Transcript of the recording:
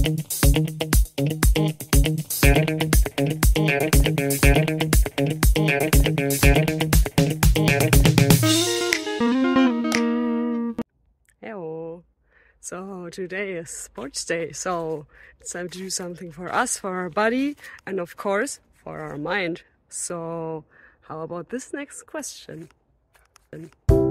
Hello. So today is sports day, so it's time to do something for us, for our body, and of course for our mind. So how about this next question?